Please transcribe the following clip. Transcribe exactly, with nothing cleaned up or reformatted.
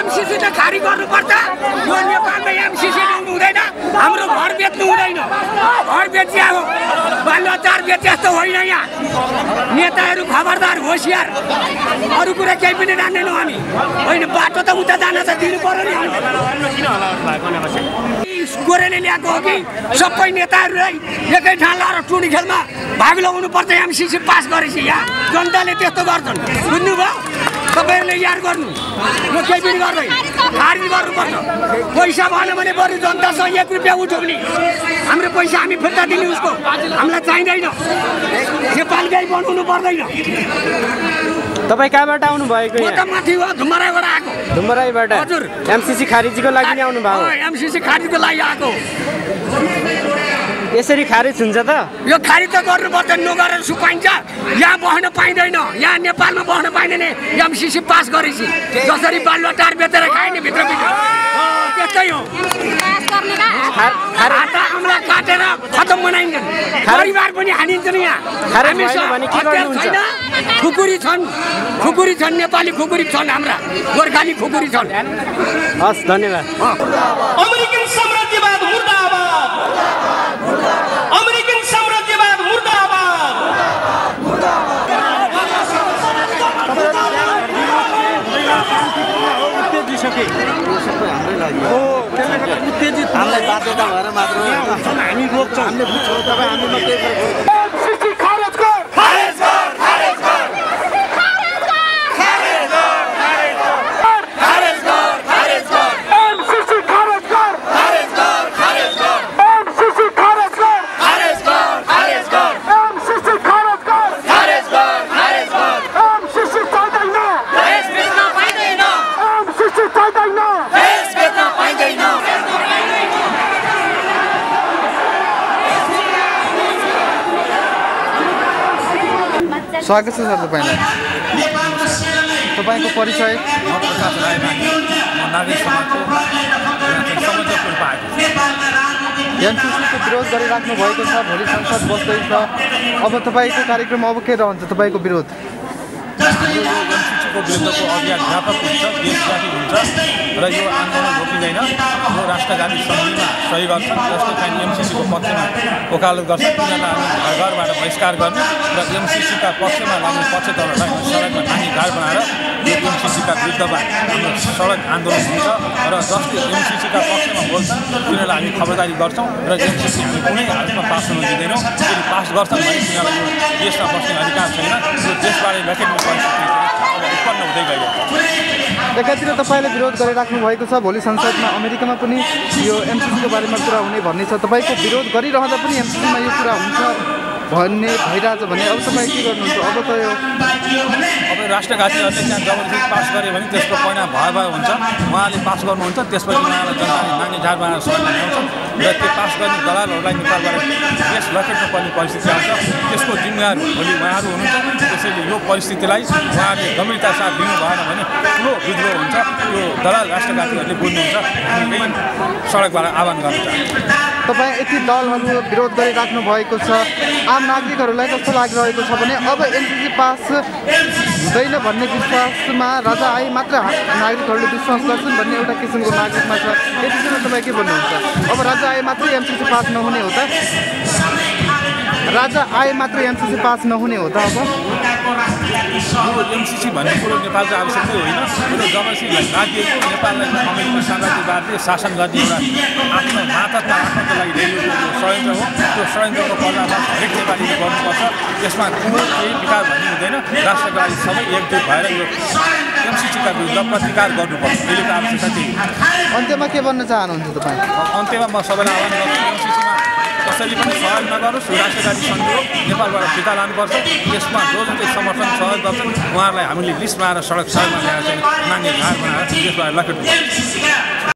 MCC त खारिज गर्नुपर्छ। यो नेपालमा एमसीसी ल्याउनु हुँदैन, हाम्रो घर बेच्नु हुँदैन। घर बेचिया हो, बालुवाचार बेचे जस्तो होइन। यहाँ नेताहरू खबरदार, होसियार, अरू कुरा केही पनि जान्दैनौँ हामी। होइन, बाटो त उता जान त दिनु पर्यो नि। गोरेले ल्याएको हो कि सबै नेताहरूलाई एकै ठाउँ लाएर टुडी खेलमा भाग लगाउनु पर्छ एमसीसी पास गरेपछि। यहाँ जनताले त्यस्तो गर्छन्, बुझ्नुभयो? तपाईँहरूले याद गर्नु, म केही पनि गर्दैन, खारिज गर्नुपर्छ। पैसा भएन भने बरु जनतासँग एक रुपियाँ उठाउने, हाम्रो पैसा हामी फिर्ता दिने उसको, हामीलाई चाहिँदैन। नेपाल केही बनाउनु पर्दैन। तपाईँ कहाँबाट आउनु भएको? म त माथि हो, धुम्बराईबाट आएको। धुम्बराईबाट? हजुर। एमसीसी खारिजको लागि नै आउनु भएको? एमसीसी खारिजको लागि आएको। यसरी खारिज हुन्छ त? यो खारिज त गर्नुपर्छ, नगरेर सुपाइन्छ। यहाँ बस्न पाइँदैन, यहाँ नेपालमा बस्न पाइँदैन एमसीसी पास गरेपछि। जसरी बालुवाटार बेचेर खाइने भित्रभित्र त्यस्तै हो। खाता आम्ला काटेर खतम बनाइन्छन्, परिवार पनि हानिन्छन्। यहाँ छैन, खुकुरी छन्, खुकुरी छन्, नेपाली खुकुरी छन्, हाम्रा गोर्खाली खुकुरी छन्। हस्, धन्यवाद। अमेरिकन साम्राज्यवाद मुर्दाबाद, अमेरिकन साम्राज्यवाद मुर्दाबाद। उत्तेजिसके हो, त्यसले गर्दा उत्तेजित हामीलाई बाध्यता भएर मात्र हामी रोक्छौँ। हामीले बुझ्छौँ, तपाईँ हामीमा के एमसीसी खारेज कर, खारेज कर, खारेज कर, खारेज कर, खारेज कर, खारेज कर, एमसीसी खारेज कर, खारेज कर, खारेज कर, एमसीसी खारेज कर, खारेज कर, खारेज कर, एमसीसी खारेज कर, खारेज कर, खारेज कर, एमसीसी चाहिँदैन, देश बेच्न पाइँदैन, एमसीसी चाहिँदैन, देश बेच्न पाइँदैन। स्वागत छ सर तपाईँलाई। तपाईँको परिचय? म प्रकाश राई, म नागरिक समाजको संयोजकको पार्टी। एमसीसीको विरोध गरिराख्नु भएको छ, भोलि संसद बस्दैछ। अब तपाईँको कार्यक्रम अब के रहन्छ? तपाईँको विरोध एमसीसीको विरुद्धको अभियान व्यापक हुन्छ, देशव्यापी हुन्छ र यो आन्दोलन रोकिँदैन। यो राष्ट्रघाती सन्धिमा सही गर्छ, जसको चाहिँ एमसीसीको पक्षमा वकालत गर्छ, तिनीहरूलाई हामी घर घरबाट बहिष्कार गर्नु र एमसीसीका पक्षमा लाग्ने पक्षधरहरूलाई सडकमा टाँगी घाट बनाएर यो एमसीसीका विरुद्धमा हाम्रो सडक आन्दोलन हुन्छ र जसले एमसीसीका पक्षमा बोल्छन् तिनीहरूलाई हामी खबरदारी गर्छौँ र एमसीसी हामी कुनै हालतमा पास हुन दिँदैनौँ। यदि पास गर्छन् भने तिनीहरूलाई यो देशमा बस्ने अधिकार छैन, यो देशबारे लखेट्ने परिस्थिति उत्पन्न हुँदै गइरहेको छ। एकातिर तपाईँले विरोध गरिराख्नु भएको छ, भोलि संसदमा अमेरिकामा पनि यो एमसीसीको बारेमा कुरा हुने भन्ने छ। तपाईँको विरोध गरिरहँदा पनि एमसीसीमा यो कुरा हुन्छ भन्ने भइरहेछ भने अब तपाईँ के गर्नुहुन्छ? अब त यो अब राष्ट्रघातीहरूले त्यहाँ जबरजस्ती पास गऱ्यो भने त्यसको परिणाम भयावह हुन्छ। उहाँले पास गर्नुहुन्छ, त्यसपछि उहाँलाई जनताले नानी झार बनाएर सडकमा ल्याउँछन् र त्यो पास गर्ने दलालहरूलाई नेपालबाट देश लखेट्नु पर्ने परिस्थिति आउँछ। त्यसको जिम्मेवार भोलि उहाँहरू हुनुहुन्छ। त्यसैले यो परिस्थितिलाई उहाँहरूले गम्भीरता साथ लिनु भएन भने ठुलो विद्रोह हुन्छ। यो दलाल राष्ट्रघातीहरूले बुझ्नुहुन्छ। हामी यही सडकबाट आह्वान गर्न चाहन्छौँ। तपाईँ यति दलहरू विरोध गरिराख्नु भएको छ, आम नागरिकहरूलाई कस्तो लागिरहेको छ भने अब एमसीसी पास हुँदैन भन्ने विश्वासमा राजा आए मात्र नागरिकहरूले विश्वास गर्छन् भन्ने एउटा किसिमको नागरिकमा छ। यतिसम्म तपाईँ के भन्नुहुन्छ? अब राजा आए मात्रै एमसीसी पास नहुने हो त? राजा आए मात्र एमसीसी पास नहुने हो त? अब यो एमसीसी भन्ने कुरो नेपालको आवश्यकता होइन। यो जबरजस्ती राखिएको नेपाललाई अमेरिकन साम्राज्यवादले शासन गर्ने एउटा आफ्नो मातहतमा राख्नको लागि ल्याइएको षड्यन्त्र हो। त्यो षड्यन्त्रको पर्दाफास हरेक नेपालीले गर्नुपर्छ। त्यसमा कुनै केही विकार भन्ने हुँदैन। राष्ट्रवादी सबै एकजुट भएर यो एमसीसीका विरुद्ध प्रतिकार गर्नुपर्छ। अहिलेको आवश्यकता त्यही हो। अन्त्यमा के भन्न चाहनुहुन्छ तपाईँ? अन्त्यमा म सबैलाई आह्वान गर्छु, एमसीसीमा कसैले पनि सहयोग नगरोस्। यो राष्ट्रवादी सन्धि हो, नेपालबाट फिर्ता लानुपर्छ। यसमा जो जो चाहिँ समर्थन सहयोग गर्छन् उहाँहरूलाई हामीले लिस्ट बनाएर सडक सडकमा ल्याएर चाहिँ नाङ्गे घाट बनाएर त्यसबाट लखेट्नुपर्छ।